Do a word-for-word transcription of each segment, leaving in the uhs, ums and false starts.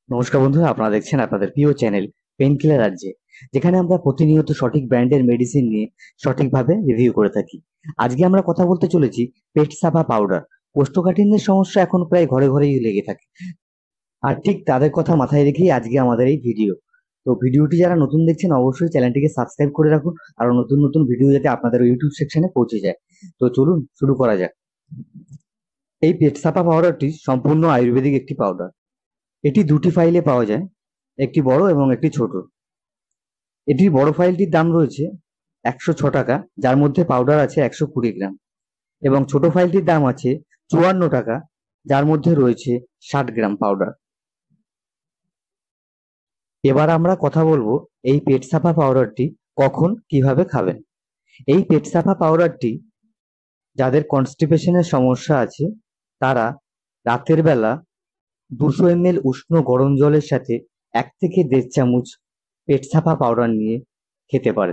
নমস্কার বন্ধুরা, আপনারা দেখছেন আপনাদের প্রিয় চ্যানেল পেন কিলার রাজ্যে, যেখানে আমরা প্রতিনিয়ত সঠিক ব্র্যান্ডের মেডিসিন নিয়ে সঠিকভাবে রিভিউ করে থাকি। আজকে আমরা কথা বলতে চলেছি পেট সাফা পাউডার। কোষ্ঠকাঠিন্যের সমস্যা এখন প্রায় ঘরে ঘরেই লেগে থাকে, আর ঠিক তাদের কথা মাথায় রেখেই আজকে আমাদের এই ভিডিও। তো ভিডিওটি যারা নতুন দেখছেন অবশ্যই চ্যানেলটিকে সাবস্ক্রাইব করে রাখুন, আর নতুন নতুন ভিডিও যাতে আপনাদের ইউটিউব সেকশনে পৌঁছে যায়। তো চলুন শুরু করা যাক। এই পেট সাফা পাউডারটি সম্পূর্ণ আয়ুর্বেদিক একটি পাউডার। এটি দুটি ফাইলে পাওয়া যায়, একটি বড় এবং একটি ছোট। এটির বড় ফাইলটির দাম রয়েছে একশো ছ টাকা, যার মধ্যে পাউডার আছে একশো কুড়ি গ্রাম, এবং ছোট ফাইলটির দাম আছে চুয়ান্ন টাকা, যার মধ্যে রয়েছে ষাট গ্রাম পাউডার। এবার আমরা কথা বলবো এই পেট সাফা পাউডারটি কখন কিভাবে খাবেন। এই পেট সাফা পাউডারটি যাদের কনস্টিপেশনের সমস্যা আছে তারা রাতের বেলা দুশো এমএল উষ্ণ গরম জলের সাথে এক থেকে দেড় চামচ পেট সাফা পাউডার নিয়ে খেতে পারে।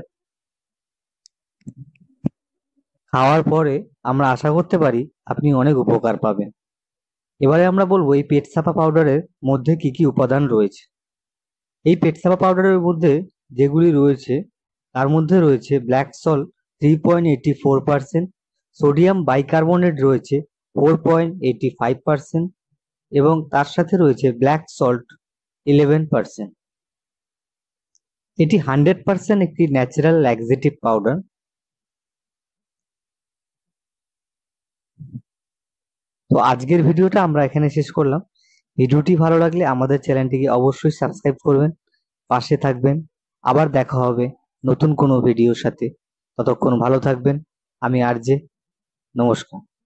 খাওয়ার পরে আমরা আশা করতে পারি আপনি অনেক উপকার পাবেন। এবারে আমরা বলবো এই পেট সাফা পাউডারের মধ্যে কি কি উপাদান রয়েছে। এই পেট সাফা পাউডারের মধ্যে যেগুলি রয়েছে তার মধ্যে রয়েছে black salt three point eighty four percent, sodium bicarbonate রয়েছে four point eighty five percent, এবং তার সাথে রয়েছে ব্ল্যাক সল্ট ইলেভেন পার্সেন্ট। এটি হান্ড্রেড পার্সেন্ট একটি ন্যাচারাল ল্যাক্সেটিভ পাউডার। তো আজকের ভিডিওটা আমরা এখানে শেষ করলাম। ভিডিওটি ভালো লাগলে আমাদের চ্যানেলটিকে অবশ্যই সাবস্ক্রাইব করবেন, পাশে থাকবেন। আবার দেখা হবে নতুন কোনো ভিডিওর সাথে। ততক্ষণ ভালো থাকবেন। আমি আরজে, নমস্কার।